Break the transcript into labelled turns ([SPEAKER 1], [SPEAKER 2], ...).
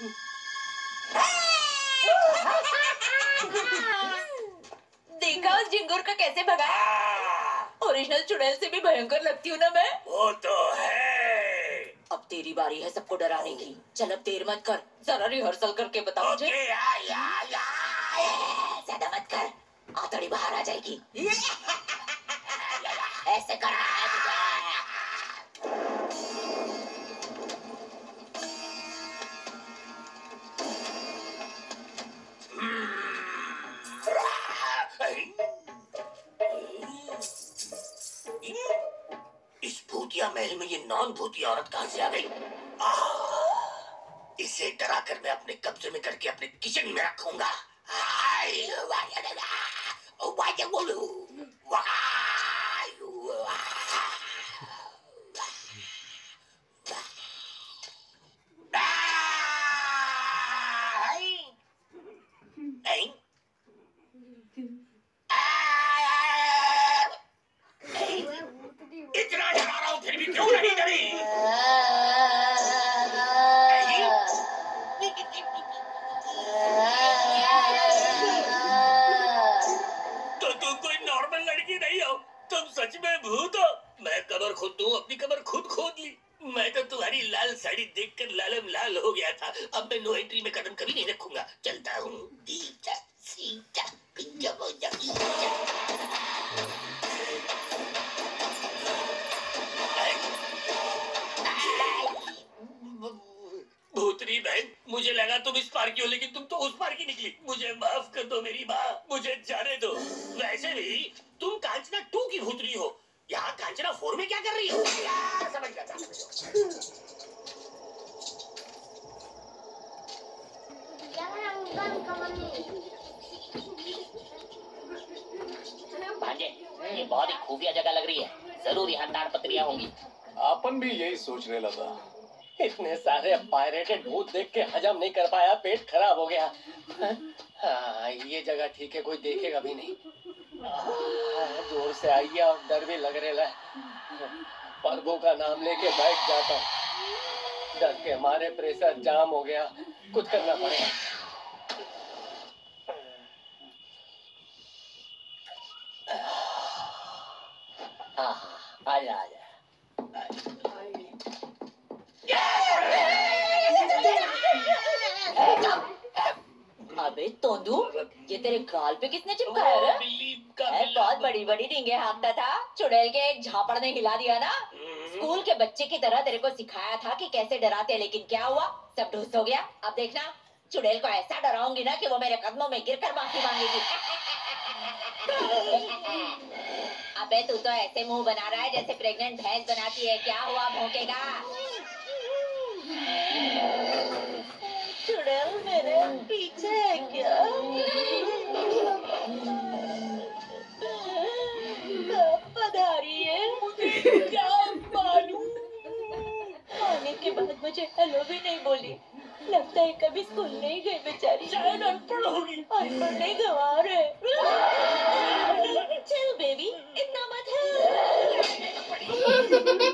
[SPEAKER 1] देखा उस झिंगुर का कैसे भगाया? ओरिजिनल चुड़ैल से भी भयंकर लगती हूँ ना मैं।
[SPEAKER 2] वो तो है।
[SPEAKER 1] अब तेरी बारी है सबको डराने की। चल अब देर मत कर, जरा रिहर्सल करके बता मुझे। ज्यादा मत कर, आतड़ी बाहर आ जाएगी। ऐसे करना है तुझे।
[SPEAKER 2] इस भूतिया महल में ये नॉन भूतिया औरत कहां से आ गई? इसे डराकर मैं अपने कब्जे में करके अपने किचन में रखूंगा। इतना डरा रहा हूं फिर भी क्यों नहीं डरी? तो तुम कोई नॉर्मल लड़की नहीं हो, तुम सच में भूत हो। मैं कबर खोदूं, अपनी कबर खुद खोद ली। मैं तो तुम्हारी लाल साड़ी देखकर लालम लाल हो गया था। अब मैं नो एंट्री में कदम कभी नहीं रखूंगा। चलता हूँ। भूतनी बहन, मुझे लगा तुम इस पार की हो, लेकिन तुम तो उस पार की निकली। मुझे माफ कर दो मेरी माँ, मुझे जाने दो। वैसे भी तुम कांचना 2 की भूतनी हो, यहाँ कांचना 4 में क्या कर रही हो? समझ गया।
[SPEAKER 1] भांजे, ये बहुत ही खुफिया जगह लग रही है, जरूर यहाँ ताड़पत्रियां होंगी।
[SPEAKER 3] अपन भी यही सोचने लगा।
[SPEAKER 4] इतने सारे पायरेटेड भूत देख के हजम नहीं कर पाया, पेट खराब हो गया। हाँ, ये जगह ठीक है, कोई देखेगा भी नहीं। दूर से आइए और डर भी लग रहा है। प्रभु का नाम लेके बैठ जाता हूँ, डर के मारे प्रेशर जाम हो गया, कुछ करना पड़ेगा। आजा आजा।
[SPEAKER 1] अबे तोंदू, ये तेरे गाल पे किसने चिपकाया रे? बहुत बड़ी बड़ी डींगे हाँकता था, चुड़ैल के एक झापड़ ने हिला दिया ना। स्कूल के बच्चे की तरह तेरे को सिखाया था कि कैसे डराते, लेकिन क्या हुआ? सब ढूंढ हो गया। अब देखना, चुड़ैल को ऐसा डराऊंगी ना कि वो मेरे कदमों में गिरकर माफी मांगेगी। अबे तू तो ऐसे मुंह बना रहा है जैसे प्रेग्नेंट भैंस बनाती है। क्या हुआ, भौंकेगा? चुड़ैल मेरे पीछे है क्या? पधारी है, मुझे क्या मालूम। आने के बाद मुझे हेलो भी नहीं बोली। लगता है कभी स्कूल नहीं गई बेचारी। शायद अनपढ़ होगी। अनपढ़ नहीं, गंवार है। चल बेबी, इतना मत है।